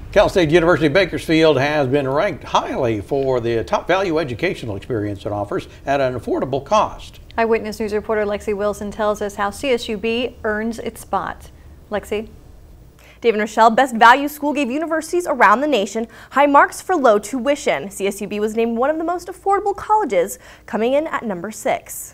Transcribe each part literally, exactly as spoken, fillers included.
Cal State University Bakersfield has been ranked highly for the top value educational experience it offers at an affordable cost. Eyewitness News reporter Lexi Wilson tells us how C S U B earns its spot. Lexi? Dave and Rochelle, Best Value School gave universities around the nation high marks for low tuition. C S U B was named one of the most affordable colleges, coming in at number six.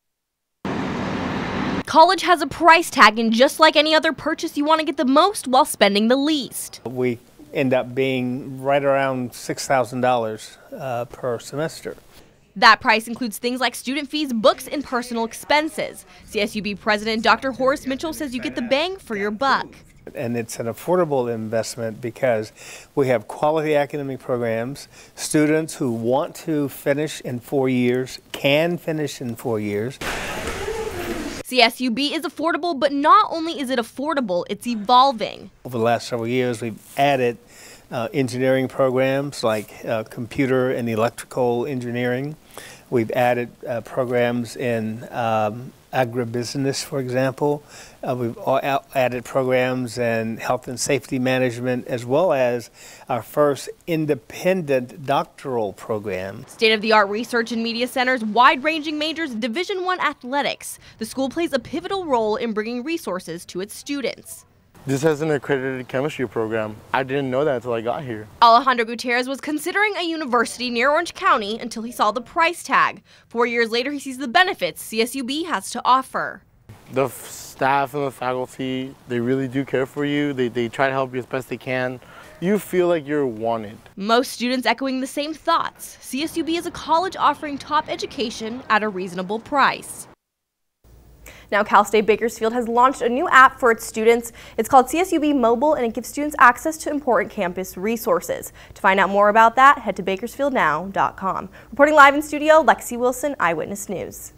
College has a price tag, and just like any other purchase, you want to get the most while spending the least. We end up being right around six thousand dollars uh, per semester. That price includes things like student fees, books, and personal expenses. C S U B President Doctor Horace Mitchell says you get the bang for your buck. And it's an affordable investment because we have quality academic programs. Students who want to finish in four years can finish in four years. C S U B is affordable, but not only is it affordable, it's evolving. Over the last several years, we've added uh, engineering programs like uh, computer and electrical engineering. We've added uh, programs in um, agribusiness, for example. Uh, we've added programs in health and safety management, as well as our first independent doctoral program. State-of-the-art research and media centers, wide-ranging majors, Division One athletics. The school plays a pivotal role in bringing resources to its students. This has an accredited chemistry program. I didn't know that until I got here. Alejandro Gutierrez was considering a university near Orange County until he saw the price tag. Four years later, he sees the benefits C S U B has to offer. The staff and the faculty, they really do care for you. They, they try to help you as best they can. You feel like you're wanted. Most students echoing the same thoughts. C S U B is a college offering top education at a reasonable price. Now, Cal State Bakersfield has launched a new app for its students. It's called C S U B Mobile, and it gives students access to important campus resources. To find out more about that, head to bakersfield now dot com. Reporting live in studio, Lexi Wilson, Eyewitness News.